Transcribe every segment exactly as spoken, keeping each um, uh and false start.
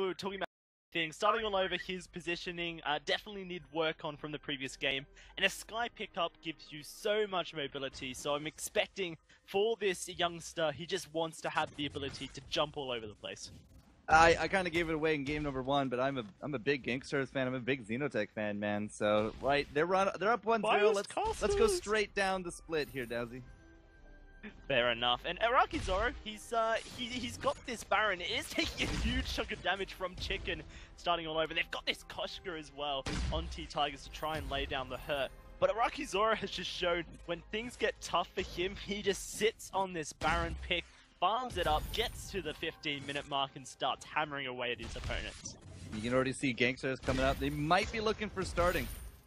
So, talking about things, starting all over, his positioning uh, definitely need work on from the previous game. And a Skye pickup gives you so much mobility, so I'm expecting for this youngster, he just wants to have the ability to jump all over the place. I, I kind of gave it away in game number one, but I'm a I'm a big Gangstars fan. I'm a big Xenotech fan, man. So right, they're run they're up one zero. Let's let's go straight down the split here, Dowsy. Fair enough. And Araki Zoro, he's uh he he's got this Baron. It is taking a huge chunk of damage from Chicken, starting all over. They've got this Koshka as well on T Tigers to try and lay down the hurt. But Araki Zoro has just shown when things get tough for him, he just sits on this Baron pick, farms it up, gets to the fifteen minute mark and starts hammering away at his opponents. You can already see Gangsters coming up. They might be looking for starting.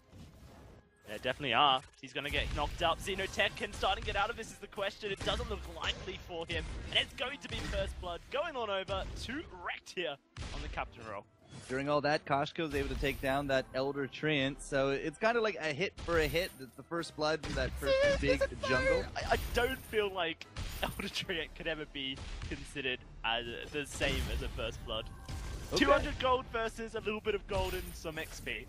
They definitely are. He's going to get knocked up. Xenotech can start and get out of this is the question. It doesn't look likely for him. And it's going to be First Blood going on over to Wrecked here on the captain role. During all that, Koshka was able to take down that Elder Treant, so it's kind of like a hit for a hit. It's the First Blood from that first big jungle. I, I don't feel like Elder Treant could ever be considered as the same as a First Blood. Okay. two hundred gold versus a little bit of gold and some X P.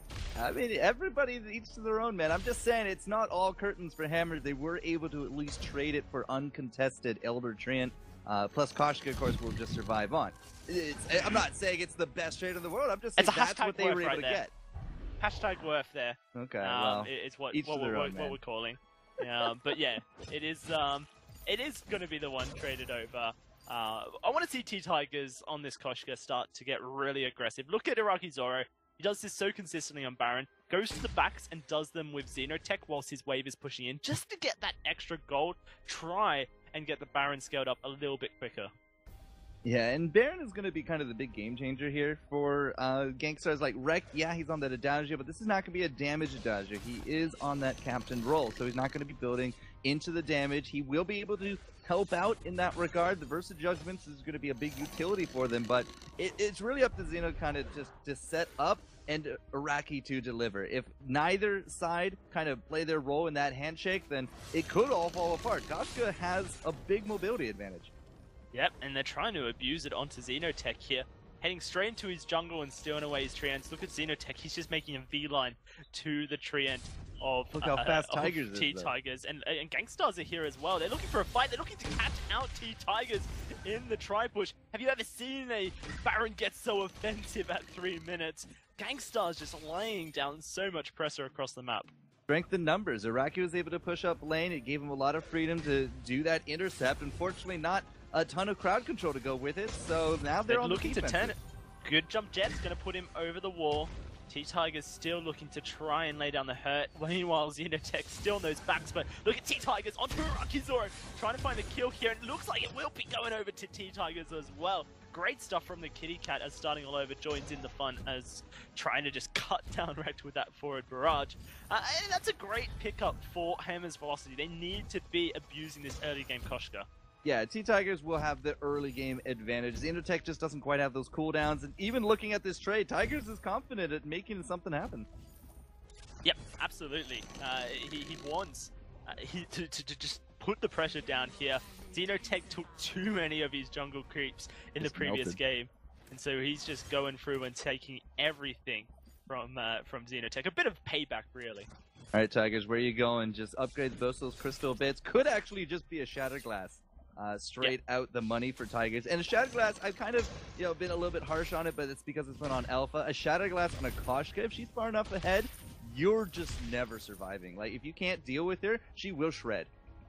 I mean, everybody, each to their own, man. I'm just saying, it's not all curtains for Hammers. They were able to at least trade it for uncontested Elder Treant. Uh, plus, Koshka, of course, will just survive on. It's, I'm not saying it's the best trade in the world. I'm just saying that's what they were able right to there. get. Hashtag worth there. Okay, um, well, it's what, each what, to their we're, own, what we're calling. Um, but yeah, it is. Um, it is going to be the one traded over. Uh, I want to see T Tigers on this Koshka start to get really aggressive. Look at Araki Zoro. He does this so consistently on Baron, goes to the backs and does them with Xenotech whilst his wave is pushing in, just to get that extra gold, try and get the Baron scaled up a little bit quicker. Yeah, and Baron is going to be kind of the big game changer here for uh, Gangstars. Like, Wrecked, yeah, he's on that Adagio, but this is not going to be a damage Adagio. He is on that captain role, so he's not going to be building into the damage. He will be able to help out in that regard. The Versa Judgments is going to be a big utility for them, but it, it's really up to Xeno kind of just to set up and Araki to deliver. If neither side kind of play their role in that handshake, then it could all fall apart. Koshka has a big mobility advantage. Yep, and they're trying to abuse it onto Xenotech here. Heading straight into his jungle and stealing away his Treants. Look at Xenotech, he's just making a V-line to the Treant of, Look how uh, fast of Tigers T is, Tigers. And, and Gangstars are here as well. They're looking for a fight. They're looking to catch out T Tigers in the tri-push. Have you ever seen a Baron get so offensive at three minutes? Gangstars just laying down so much pressure across the map. Strength in numbers. Araki was able to push up lane. It gave him a lot of freedom to do that intercept. Unfortunately, not a ton of crowd control to go with it, so now they're, they're on looking the to turn it. Good jump Jet's going to put him over the wall. T Tigers still looking to try and lay down the hurt. Meanwhile, Xenotech still on those backs, but look at T Tigers onto Araki Zoro, trying to find the kill here, and it looks like it will be going over to T Tigers as well. Great stuff from the Kitty Cat as starting all over joins in the fun as trying to just cut down Wrecked with that forward barrage. Uh, and that's a great pickup for Hammer's Velocity. They need to be abusing this early game Koshka. Yeah, T Tigers will have the early game advantage. Xenotech just doesn't quite have those cooldowns, and even looking at this trade, Tigers is confident at making something happen. Yep, absolutely. Uh, he, he wants uh, he, to, to, to just put the pressure down here. Xenotech took too many of his jungle creeps in just the previous melted. game, and so he's just going through and taking everything from uh, from Xenotech. A bit of payback, really. All right, Tigers, where you going? Just upgrade both those crystal bits. Could actually just be a Shattered Glass. Uh, straight yep. out the money for Tigers. And a Shattered Glass, I've kind of, you know, been a little bit harsh on it, but it's because it's been on Alpha. A Shattered Glass on a Koshka, if she's far enough ahead, you're just never surviving. Like, if you can't deal with her, she will shred.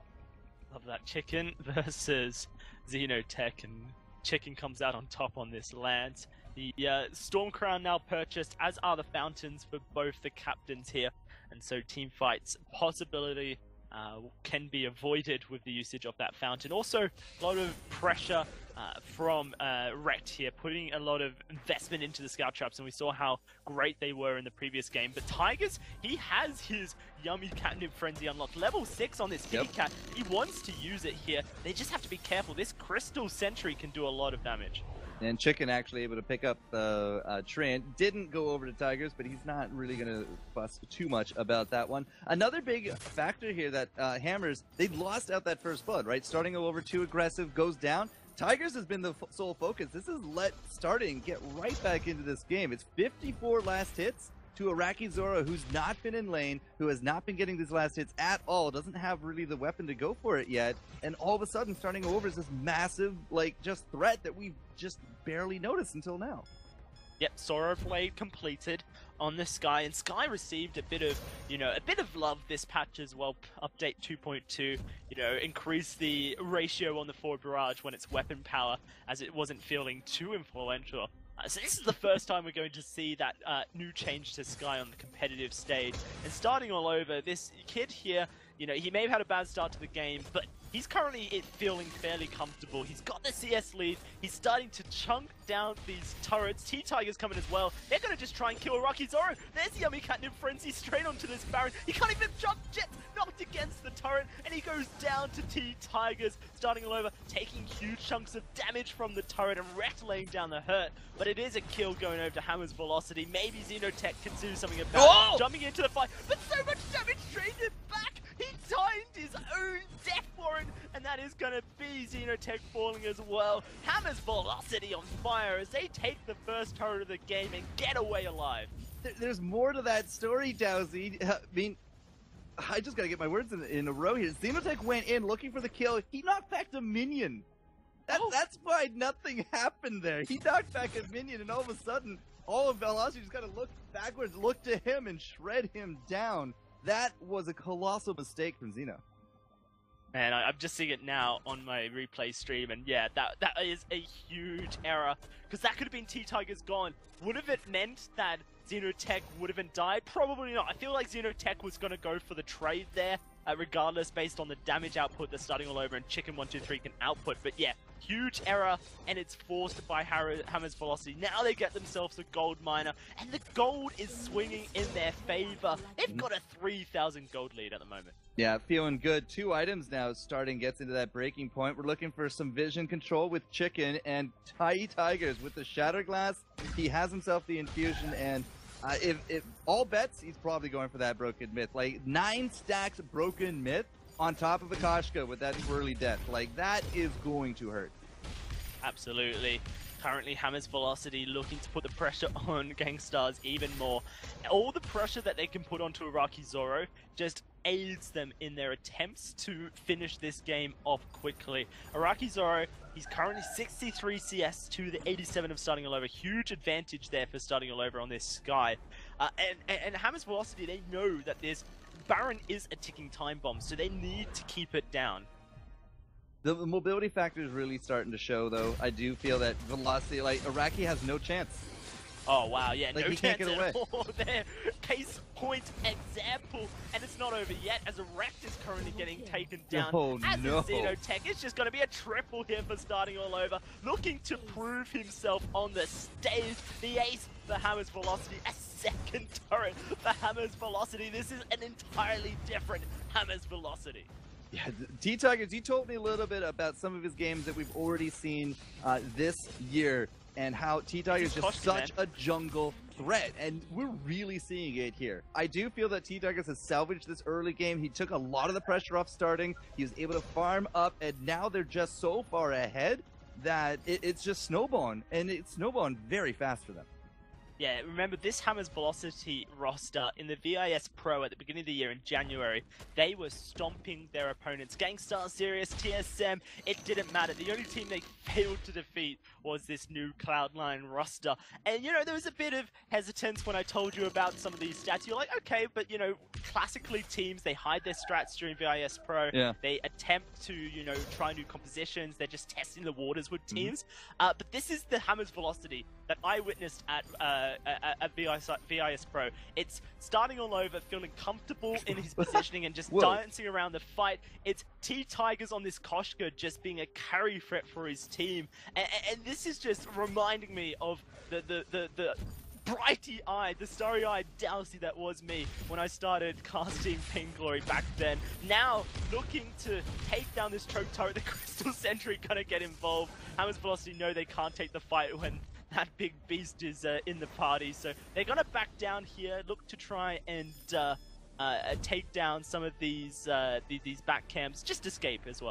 Love that. Chicken versus Xenotech, and Chicken comes out on top on this Lance. The uh, Storm Crown now purchased, as are the Fountains for both the captains here. And so team fights possibility Uh, can be avoided with the usage of that fountain. Also, a lot of pressure uh, from uh, Wrecked here, putting a lot of investment into the scout traps, and we saw how great they were in the previous game. But Tigers, he has his yummy catnip frenzy unlocked. Level six on this Kitty yep. Cat. He wants to use it here. They just have to be careful. This Crystal Sentry can do a lot of damage. And Chicken actually able to pick up the uh, Treant. Didn't go over to Tigers, but he's not really going to fuss too much about that one. Another big factor here that uh, Hammers, they lost out that first blood, right? Starting over too aggressive, goes down. Tigers has been the f sole focus. This is let starting get right back into this game. It's fifty-four last hits to Araki Zoro, who's not been in lane, who has not been getting these last hits at all, doesn't have really the weapon to go for it yet, and all of a sudden starting over is this massive, like, just threat that we've just barely noticed until now. Yep, Soro Blade completed on the Sky, and Sky received a bit of, you know, a bit of love this patch as well. Update two point two, you know, increased the ratio on the forward barrage when its weapon power, as it wasn't feeling too influential. Uh, so this is the first time we're going to see that uh, new change to Sky on the competitive stage. And starting all over, this kid here, you know, he may have had a bad start to the game, but he's currently it feeling fairly comfortable. He's got the C S lead. He's starting to chunk down these turrets. T-Tiger's coming as well. They're going to just try and kill Araki Zoro. There's the Yummy Catnip Frenzy straight onto this Baron. He can't even jump. Jet knocked against the turret, and he goes down to T-Tigers, starting all over, taking huge chunks of damage from the turret, and Wrecked laying down the hurt. But it is a kill going over to Hammer's Velocity. Maybe Xenotech can do something about oh! it. Jumping into the fight, but so much damage traded back. He timed his own death warrant, and that is going to be Xenotech falling as well. Hammer's Velocity on fire as they take the first turret of the game and get away alive. There's more to that story, Dowsy. I mean, I just gotta get my words in, in a row here. Xenotech went in looking for the kill. He knocked back a minion. That, oh. That's why nothing happened there. He knocked back a minion, and all of a sudden, all of Velocity just gotta look backwards, look to him, and shred him down. That was a colossal mistake from Xeno. Man, I, I'm just seeing it now on my replay stream, and yeah, that that is a huge error, because that could have been T-Tigers gone. Would have it meant that Xenotech would have been died? Probably not. I feel like Xenotech was going to go for the trade there, uh, regardless, based on the damage output they're starting all over, and Chicken one two three can output. But yeah, huge error, and it's forced by Hammer's Velocity. Now they get themselves a gold miner, and the gold is swinging in their favor. They've got a three thousand gold lead at the moment. Yeah, feeling good. Two items now. Starting gets into that breaking point. We're looking for some vision control with Chicken, and T-Tigers with the Shatter Glass. He has himself the infusion, and uh, if, if all bets, he's probably going for that Broken Myth. Like, nine stacks Broken Myth on top of a Koshka with that Swirly Death. Like, that is going to hurt. Absolutely. Currently, Hammer's Velocity looking to put the pressure on Gangstars even more. All the pressure that they can put onto Araki Zoro just aids them in their attempts to finish this game off quickly. Araki Zoro, he's currently sixty-three C S to the eighty-seven of starting all over. Huge advantage there for starting all over on this Sky. Uh, and, and, and Hammer's Velocity, they know that this Baron is a ticking time bomb, so they need to keep it down. The mobility factor is really starting to show, though. I do feel that Velocity, like, Araki has no chance. Oh, wow, yeah, like, no he chance can't get at away. all there. Case point example, and it's not over yet, as Wrecked is currently getting taken down. Oh, as no. is Xenotech, it's just going to be a triple here for starting all over, looking to prove himself on the stage. The ace for Hammer's Velocity, a second turret for Hammer's Velocity. This is an entirely different Hammer's Velocity. Yeah, T-Tigers, you told me a little bit about some of his games that we've already seen uh, this year, and how T-Tigers is just such man. a jungle threat, and we're really seeing it here. I do feel that T-Tigers has salvaged this early game. He took a lot of the pressure off starting. He was able to farm up, and now they're just so far ahead that it, it's just snowballing, and it's snowballing very fast for them. Yeah, remember this Hammer's Velocity roster in the V I S Pro at the beginning of the year in January, they were stomping their opponents. Gangstar, Sirius, T S M, it didn't matter. The only team they failed to defeat was this new Cloud nine roster. And, you know, there was a bit of hesitance when I told you about some of these stats. You're like, okay, but, you know, classically teams, they hide their strats during V I S Pro. Yeah. They attempt to, you know, try new compositions. They're just testing the waters with teams. Mm-hmm. uh, but this is the Hammer's Velocity that I witnessed at uh, at, at V I S, V I S Pro. It's starting all over, feeling comfortable in his positioning and just dancing around the fight. It's T-Tigers on this Koshka just being a carry threat for his team. And, and this is just reminding me of the, the, the, the brighty-eyed, the starry-eyed Dowsy that was me when I started casting Pain Glory back then. Now, looking to take down this choke turret, the Crystal Sentry gonna get involved. Hammer's Velocity know they can't take the fight when that big beast is uh, in the party, so they're gonna back down here, look to try and uh, uh, take down some of these uh, these, these back camps, just escape as well.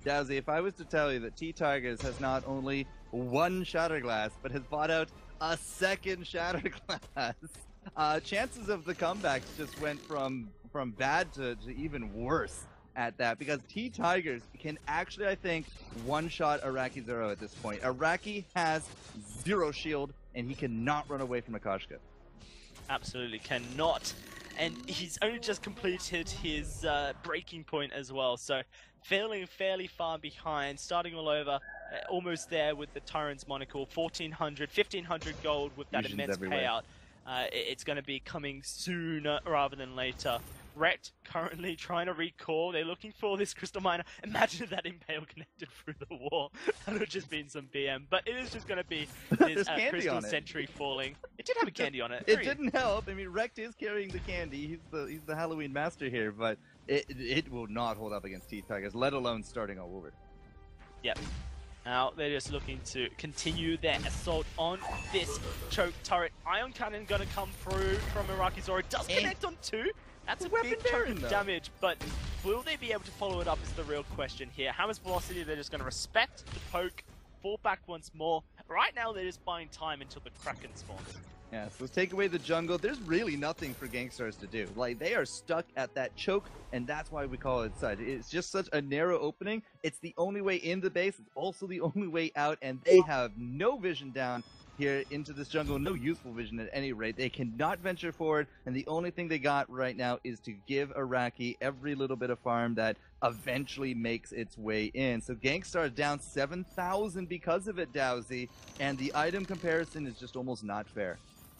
Dowsy, if I was to tell you that T-Tigers has not only one Shatterglass, but has bought out a second Shatterglass, uh, chances of the comebacks just went from from bad to, to even worse at that, because T-Tigers can actually, I think, one-shot Araki Zero at this point. Araki has zero shield, and he cannot run away from Akashka. Absolutely cannot. And he's only just completed his uh, breaking point as well, so feeling fairly far behind, starting all over, uh, almost there with the Tyrant's monocle, fourteen hundred, fifteen hundred gold with that Fusions immense everywhere. payout. Uh, it- it's going to be coming sooner rather than later. Rekt currently trying to recall. They're looking for this Crystal Miner. Imagine if that Impale connected through the wall. That would have just been some B M. But it is just going to be There's this uh, candy Crystal on it. Sentry falling. It did have a candy on it. It Very- didn't help. I mean, Rekt is carrying the candy. He's the he's the Halloween master here, but it it will not hold up against T-Tigers, let alone starting all over. Yep. Now they're just looking to continue their assault on this choke turret. Ion Cannon gonna come through from Iraqi Zoro. Does Eh. connect on two. That's a Weapon big chunk Baron, of though. damage, but will they be able to follow it up is the real question here. Hammer's Velocity, they're just gonna respect the poke, fall back once more. Right now they're just buying time until the Kraken spawns. Yeah, so let's take away the jungle. There's really nothing for Gangstars to do. Like, they are stuck at that choke, and that's why we call it side. It's just such a narrow opening. It's the only way in the base. It's also the only way out, and they have no vision down here into this jungle. No useful vision at any rate. They cannot venture forward, and the only thing they got right now is to give Araki every little bit of farm that eventually makes its way in. So Gangstar down seven thousand because of it, Dowsy, and the item comparison is just almost not fair.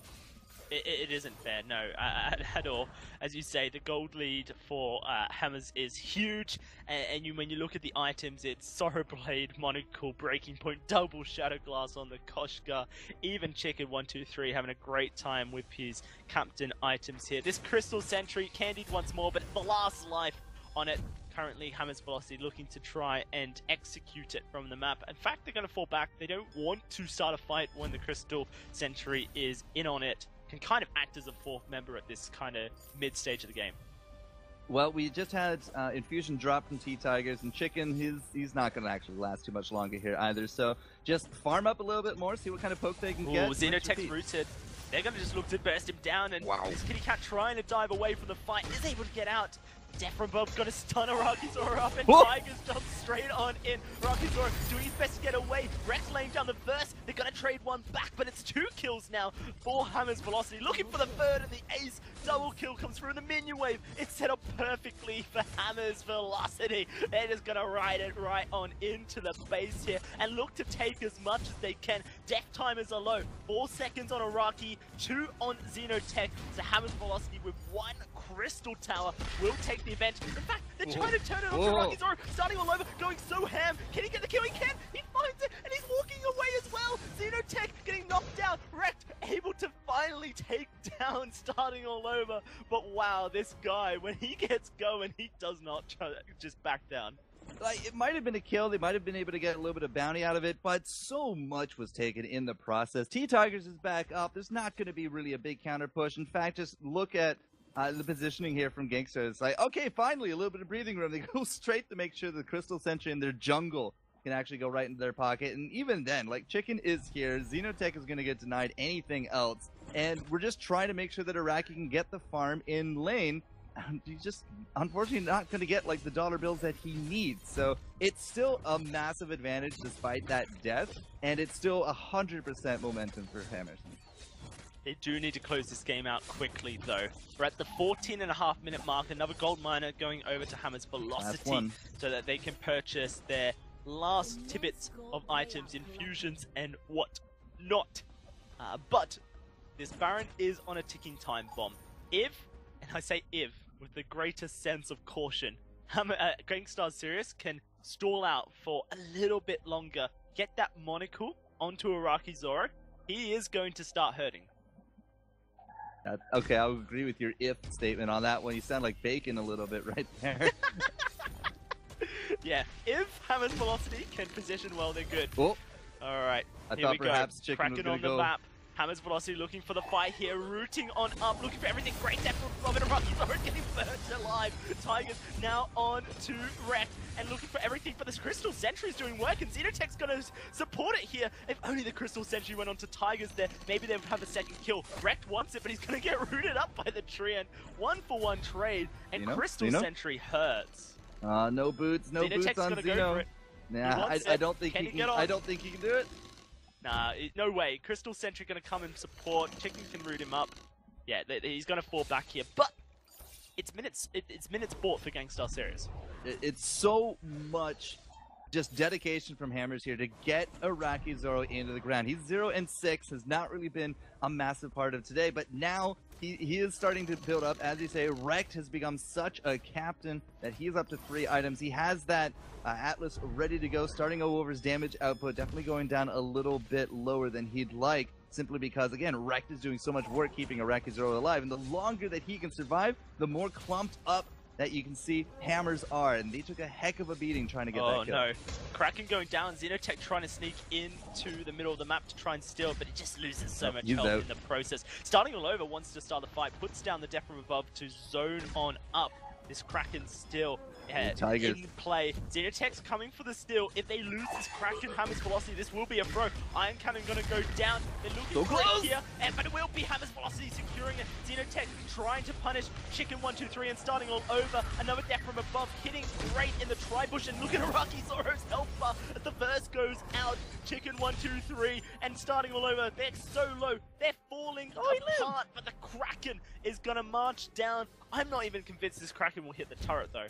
It, it isn't fair, no, uh, at all. As you say, the gold lead for uh, Hammers is huge, and, and you, when you look at the items, it's Sorrow Blade, Monocle, Breaking Point, double Shadow Glass on the Koshka, even Chicken one two three having a great time with his captain items here. This Crystal Sentry, candied once more, but the last life on it. Currently, Hammer's Velocity looking to try and execute it from the map. In fact, they're going to fall back. They don't want to start a fight when the Crystal Sentry is in on it. Can kind of act as a fourth member at this kind of mid-stage of the game. Well, we just had uh, Infusion drop from T-Tigers, and Chicken, he's, he's not going to actually last too much longer here either. So just farm up a little bit more, see what kind of poke they can Ooh, get. Xenotech's rooted. They're going to just look to burst him down, and Wow. this Kitty Cat trying to dive away from the fight is able to get out. Defrabub's going to stun Araki Zoro up, and Whoa. Tigers jump straight on in. Araki Zoro doing his best to get away. Rex laying down the first. They're going to trade one back, but it's two kills now for Hammer's Velocity. Looking for the third, and the ace double kill comes through in the minion wave. It's set up perfectly for Hammer's Velocity. They're just going to ride it right on into the base here and look to take as much as they can. Death timers are low. Four seconds on Araki, two on Xenotech. So Hammer's Velocity with one Crystal Tower will take the event. In fact, they're Whoa. trying to turn it on Whoa. Araki Zoro, starting all over, going so ham. Can he get the kill? He can! He finds it, and he's walking away as well! Xenotech getting knocked down, Wrecked, able to finally take down, starting all over. But wow, this guy, when he gets going, he does not try, just back down. Like, it might have been a kill, they might have been able to get a little bit of bounty out of it, but so much was taken in the process. T-Tigers is back up. There's not going to be really a big counter push. In fact, just look at uh, the positioning here from Gangster. It's like, okay, finally, a little bit of breathing room. They go straight to make sure the Crystal Sentry in their jungle can actually go right into their pocket. And even then, like, Chicken is here. Xenotech is going to get denied anything else. And we're just trying to make sure that Araki can get the farm in lane. And he's just unfortunately not going to get like the dollar bills that he needs. So it's still a massive advantage despite that death, and it's still one hundred percent momentum for Hammers. They do need to close this game out quickly, though. We're at the fourteen and a half minute mark. Another gold miner going over to Hammer's Velocity one. so that they can purchase their last tidbits of items, infusions, and what not. Uh, but this Baron is on a ticking time bomb. If, and I say if, with the greatest sense of caution, Hammer, uh, Gangstar Sirius can stall out for a little bit longer, get that monocle onto Araki Zoro, he is going to start hurting. Uh, okay, I'll agree with your if statement on that one. You sound like bacon a little bit right there. Yeah, if Hammer's Velocity can position well, they're good. Oh, Alright, I here thought we perhaps go. Chicken Kraken was gonna on the go map. Hammers Velocity looking for the fight here, rooting on up, looking for everything. Great depth from Robin and Rocky's already getting burnt alive. Tigers now on to Wreck and looking for everything, but this Crystal Sentry is doing work, and Xenotech's gonna support it here. If only the Crystal Sentry went on to Tigers there, maybe they would have a second kill. Wreck wants it, but he's gonna get rooted up by the tree, and one for one trade, and Xeno? Crystal Xeno? Sentry hurts. Uh, no boots, no Xenotech's boots on gonna go Xeno. for it. Nah, I, wants I it. don't think Can he he can. get on? I don't think he can do it. Nah, it, no way. Crystal Sentry gonna come and support. Chicken can root him up. Yeah, th th he's gonna fall back here, but it's minutes. It, it's minutes bought for Gangstar Series. It, it's so much just dedication from Hammers here to get Iraqi Zoro into the ground. He's zero and six, has not really been a massive part of today, but now he, he is starting to build up. As you say, Rekt has become such a captain that he's up to three items. He has that uh, Atlas ready to go, starting to go over his damage output, definitely going down a little bit lower than he'd like, simply because, again, Rekt is doing so much work keeping Iraqi Zoro alive, and the longer that he can survive, the more clumped up that you can see Hammers are, and they took a heck of a beating trying to get oh, that kill. no. Kraken going down, Xenotech trying to sneak into the middle of the map to try and steal, but it just loses so Oh, much he's health out. in the process. Starting all over, wants to start the fight, puts down the death from above to zone on up. This Kraken still uh, Tigers. in play. Xenotech's coming for the steal. If they lose this Kraken Hammers Velocity, this will be a throw. Iron Cannon gonna go down. They're looking So for it close. here, and, but it will be Hammers Velocity securing it. Xenotech trying to punish Chicken one two three and starting all over. Another death from above, hitting great in the tri-bush, and look at Iraqi Zoro's health bar as the first goes out. Chicken one two three and starting all over. They're so low. They're falling Oh, he apart, but the Kraken is gonna march down. I'm not even convinced this Kraken will hit the turret though.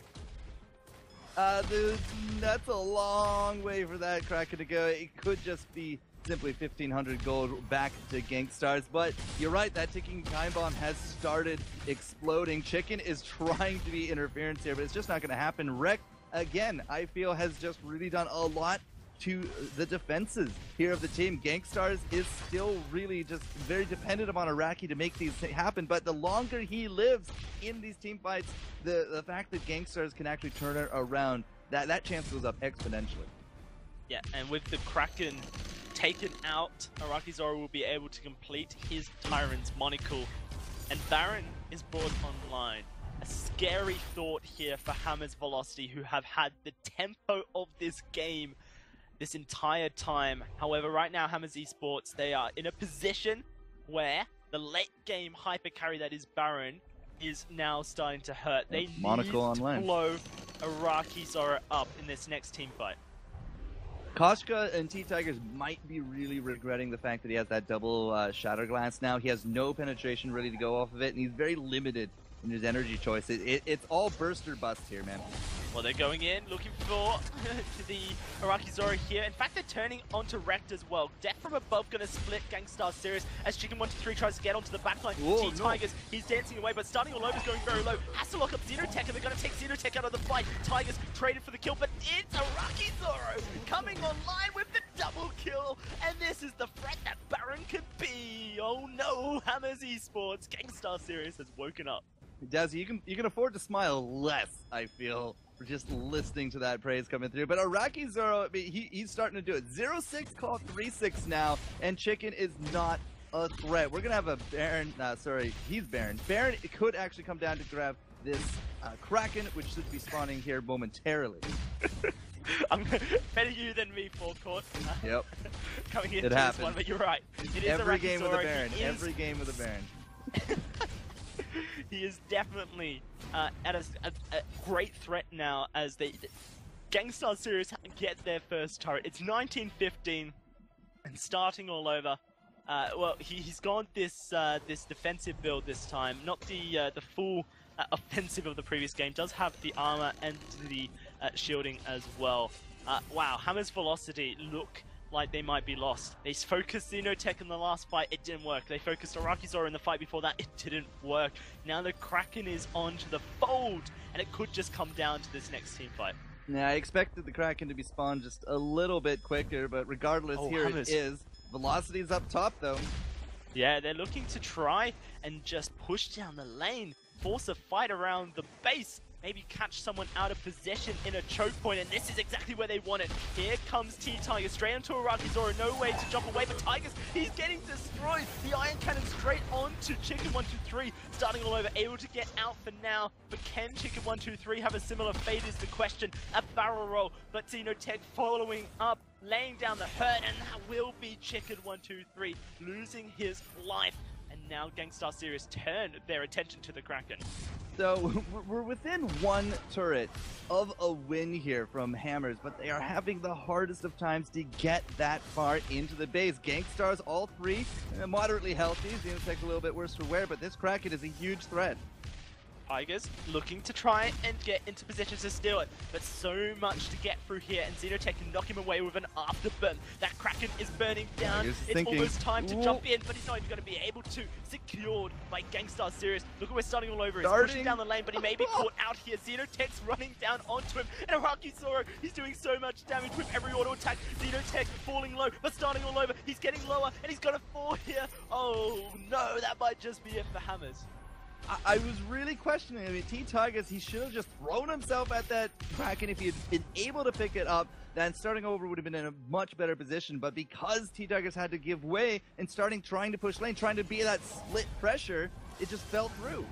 Uh, dude, that's a long way for that Kraken to go. It could just be simply fifteen hundred gold back to Gankstars, but you're right, that ticking time bomb has started exploding. Chicken is trying to be interference here, but it's just not going to happen. Wreck, again, I feel has just really done a lot to the defenses here of the team. Gankstars is still really just very dependent upon Iraqi to make these happen, but the longer he lives in these team fights, the, the fact that Gankstars can actually turn it around, that, that chance goes up exponentially. Yeah, and with the Kraken taken out, Iraqi Zoro will be able to complete his Tyrant's Monocle, and Baron is brought online. A scary thought here for Hammers Velocity, who have had the tempo of this game this entire time. However, right now, Hammers Esports, they are in a position where the late game hyper carry that is Baron is now starting to hurt. They That's Monocle need to online. blow Iraqi Zoro up in this next team fight. Koshka and T-Tigers might be really regretting the fact that he has that double uh, Shatter Glass now. He has no penetration really to go off of it, and he's very limited in his energy choice. It, it, it's all burst or bust here, man. Well, they're going in, looking for the Iraqi Zoro here. In fact, they're turning onto Rekt as well. Death from above going to split Gangstar Series as Chicken one two three tries to get onto the backline. Whoa, T-Tigers, he's dancing away, but starting all over is going very low. Has to lock up Xenotech, and they're going to take Xenotech out of the fight. Tigers traded for the kill, but it's Iraqi Zoro coming online with the double kill. And this is the threat that Baron could be. Oh no, Hammers Esports. Gangstar Series has woken up. Dazzy, you can you can afford to smile less, I feel, for just listening to that praise coming through. But Iraqi Zoro, I mean, he, he's starting to do it. zero six call three six now, and Chicken is not a threat. We're going to have a Baron, uh, sorry, he's Baron. Baron could actually come down to grab this uh, Kraken, which should be spawning here momentarily. I'm better you than me, Forecourt. Yep. Coming into It this happens. one, but you're right. It is Every Iraqi game Zoro. with a Baron. He is, Every game with a Baron. he is definitely uh, at a, a, a great threat now as they Gangstar Series get their first turret. It's nineteen fifteen and starting all over. Uh, well, he, he's gone this uh, this defensive build this time, not the uh, the full uh, offensive of the previous game. Does have the armor and the uh, shielding as well. Uh, wow, Hammers Velocity look like they might be lost. They focused Xenotech in the last fight, it didn't work. They focused Iraqi Zoro in the fight before that, it didn't work. Now the Kraken is onto the fold, and it could just come down to this next team fight. Yeah, I expected the Kraken to be spawned just a little bit quicker, but regardless, Oh, here Hammers. it is. Velocity's up top, though. Yeah, they're looking to try and just push down the lane, force a fight around the base. maybe catch someone out of position in a choke point, and this is exactly where they want it. Here comes T-Tiger straight onto Arakizora, no way to jump away, but Tigers, he's getting destroyed. The Iron Cannon straight onto Chicken one two three, starting all over, able to get out for now, but can Chicken one two three have a similar fate is the question. A barrel roll, but Xenotech following up, laying down the hurt, and that will be Chicken one two three losing his life. And now Gangstar Serious turn their attention to the Kraken. So we're within one turret of a win here from Hammers, but they are having the hardest of times to get that far into the base. Gangstars, all three, uh, moderately healthy. Xenotech a little bit worse for wear, but this Kraken is a huge threat. Tigers looking to try and get into position to steal it, but so much to get through here, and Xenotech can knock him away with an afterburn. That Kraken is burning down. Tigers it's thinking. almost time to Ooh. jump in, but he's not even going to be able to. Secured by Gangstar Serious. Look at we're starting all over. He's Starting. pushing down the lane, but he may be caught out here. Xenotech's running down onto him, and Arakizora, he's doing so much damage with every auto attack. Xenotech falling low, but starting all over. He's getting lower, and he's going to fall here. Oh no, that might just be it for Hammers. I, I was really questioning. I mean, T-Tigers, he should have just thrown himself at that Kraken if he had been able to pick it up. Then starting over would have been in a much better position. But because T-Tigers had to give way and starting trying to push lane, trying to be that split pressure, it just fell through.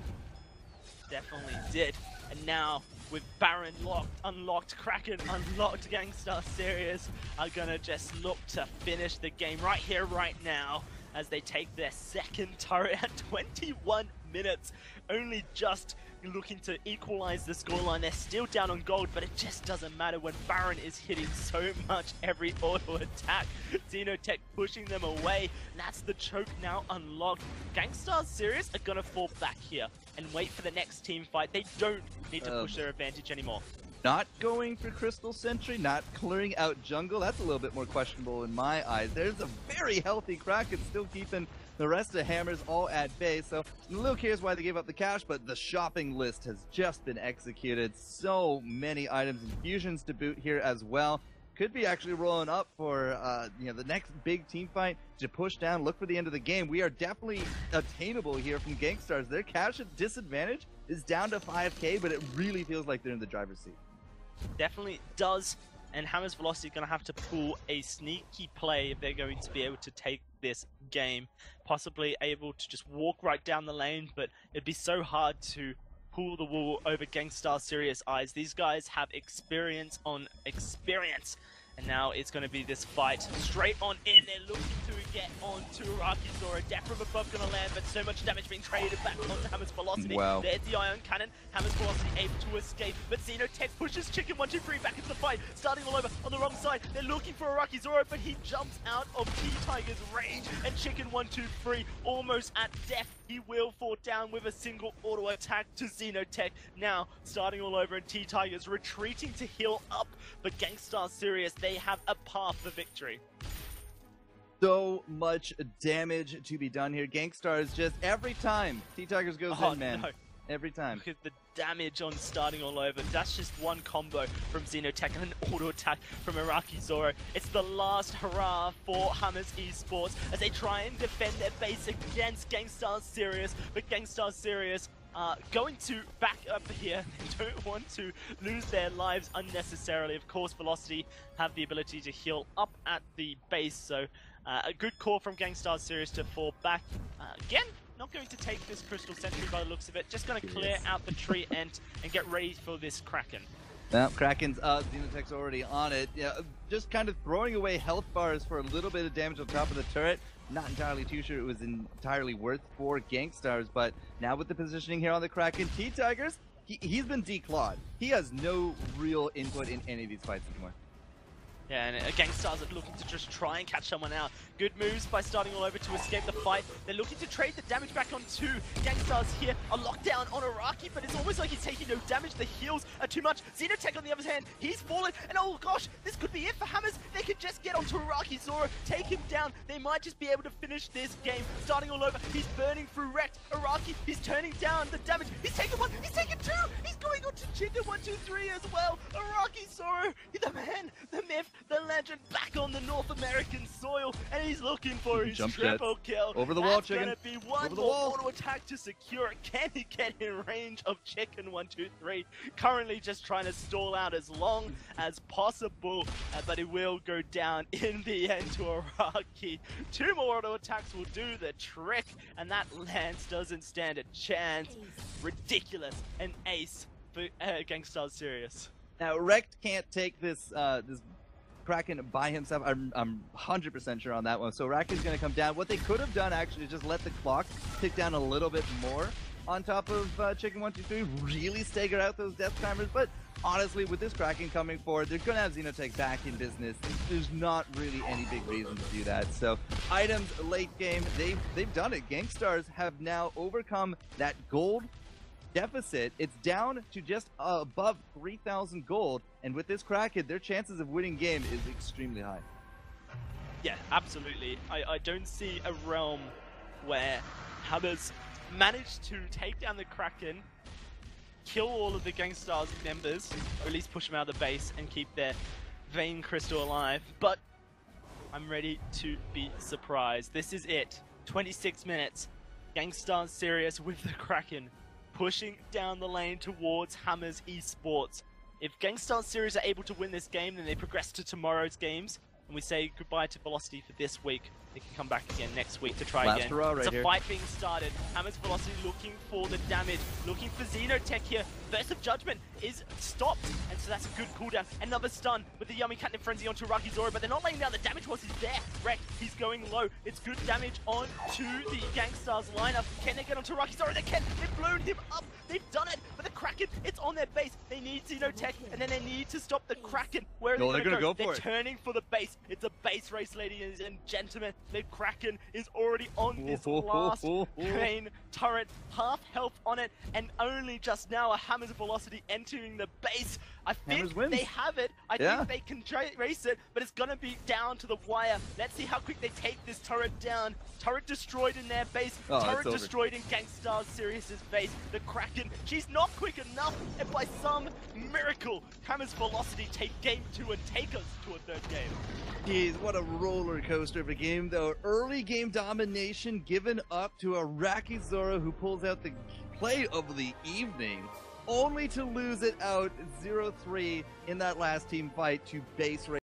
Definitely did. And now, with Baron locked, unlocked, Kraken unlocked, Gangstar Serious are gonna just look to finish the game right here, right now, as they take their second turret at twenty-one minutes. Only just looking to equalize the scoreline. They're still down on gold, but it just doesn't matter when Baron is hitting so much every auto attack. Xenotech pushing them away. That's the choke now unlocked. Gangstar Serious are gonna fall back here and wait for the next team fight. They don't need to Um. push their advantage anymore. Not going for Crystal Sentry, not clearing out jungle. That's a little bit more questionable in my eyes. There's a very healthy Kraken still keeping the rest of Hammers all at bay. So I'm a little curious why they gave up the cash, but the shopping list has just been executed. So many items and fusions to boot here as well. Could be actually rolling up for uh, you know, the next big team fight to push down, look for the end of the game. We are definitely attainable here from Gangstars. Their cash disadvantage is down to five K, but it really feels like they're in the driver's seat. Definitely does, and Hammers Velocity are going to have to pull a sneaky play if they're going to be able to take this game. Possibly able to just walk right down the lane, but it'd be so hard to pull the wool over Gangstar Serious eyes. These guys have experience on experience. And now it's going to be this fight straight on in. They're looking to get onto Arakizora. Death from above going to land, but so much damage being traded back onto Hammers Velocity. Wow. There's the Ion Cannon. Hammers Velocity able to escape, but Xenotech pushes Chicken one two three back into the fight. Starting all over on the wrong side. They're looking for Arakizora, but he jumps out of T-Tiger's range. And Chicken one two three almost at death. He will fall down with a single auto attack to Xenotech. Now, starting all over, and T-Tiger's retreating to heal up. But Gangstar Serious, they have a path for victory. So much damage to be done here. Gangstars just every time T-Tigers goes Oh, in, man. no. Every time. Look at the damage on starting all over. That's just one combo from Xenotech and an auto attack from Arakizora. It's the last hurrah for Hammers Esports as they try and defend their base against Gangstar Serious. But Gangstar Serious Uh, going to back up here. They don't want to lose their lives unnecessarily. Of course, Velocity have the ability to heal up at the base, so uh, a good call from Gangstar Serious to fall back. Uh, again, not going to take this Crystal Sentry by the looks of it. Just going to clear out the tree end and get ready for this Kraken. Now, Kraken's up, Xenotech's already on it. Yeah, just kind of throwing away health bars for a little bit of damage on top of the turret. Not entirely too sure it was entirely worth for Gangstars, but now with the positioning here on the Kraken, T-Tigers, he, he's been declawed. He has no real input in any of these fights anymore. Yeah, and uh, Gangstars are looking to just try and catch someone out. Good moves by starting all over to escape the fight. They're looking to trade the damage back on two. Gangstars here, a lockdown on Araki, but it's almost like he's taking no damage. The heals are too much. Xenotech on the other hand, he's fallen, and oh gosh, this could be it for Hammers. They could just get onto Arakizora, take him down. They might just be able to finish this game. Starting all over, he's burning through Wrecked. Araki, he's turning down the damage. He's taking one, he's taking two. He's going on to Chicken one two three as well. Arakizora, the man, the myth, the legend back on the North American soil, and he's looking for his Jump triple jet. kill. Over the That's wall, Chicken. gonna be one Over the more wall. auto attack to secure it. Can he get in range of Chicken one two three? Currently just trying to stall out as long as possible, uh, but it will go down in the end to Araki. Two more auto attacks will do the trick, and that Lance doesn't stand a chance. Ridiculous. An ace for uh, Gangstar's Sirius. Now, Rekt can't take this uh, this Kraken by himself. I'm, I'm one hundred percent sure on that one. So Raken's going to come down. What they could have done, actually, is just let the clock tick down a little bit more on top of uh, Chicken one two three, really stagger out those death timers. But honestly, with this Kraken coming forward, they're going to have Xenotech back in business. There's not really any big reason to do that. So items late game, they've, they've done it. Gangstars have now overcome that gold deficit. It's down to just uh, above three thousand gold, and with this Kraken, their chances of winning game is extremely high. Yeah, absolutely. I, I don't see a realm where Hammers managed to take down the Kraken, kill all of the Gangstar's members, or at least push them out of the base and keep their Vein Crystal alive. But I'm ready to be surprised. This is it. twenty-six minutes. Gangstar's Sirius with the Kraken, pushing down the lane towards Hammers Esports. If Gangstar Series are able to win this game, then they progress to tomorrow's games, and we say goodbye to Velocity for this week. They can come back again next week to try Last again. hurrah right It's a here. fight being started. Hammers Velocity looking for the damage, looking for Xenotech here. Burst of Judgment is stopped, and so that's a good cooldown. Another stun with the Yummy Catnip Frenzy onto Rakizora, but they're not laying down the damage whilst he's there. Rekt, he's going low. It's good damage onto the Gangstar's lineup. Can they get onto Rakizora? They can. They've blown him up. They've done it. But the Kraken, it's on their base. They need Xenotech, and then they need to stop the Kraken. Where are No, they they're gonna gonna go? go for They're it. turning for the base. It's a base race, ladies and gentlemen. The Kraken is already on this last main turret, half health on it, and only just now a Hammer's Velocity entering the base. I Hammers think wins. they have it. I Yeah. think they can tra race it, but it's gonna be down to the wire. Let's see how quick they take this turret down. Turret destroyed in their base. Oh, it's turret over. destroyed in Gangstar Sirius's base. The Kraken, she's not quick enough, and by some miracle, Hammer's Velocity take game two and take us to a third game. Jeez, what a roller coaster of a game, though. Early game domination given up to a Rakizora who pulls out the play of the evening, only to lose it out zero three in that last team fight to base race.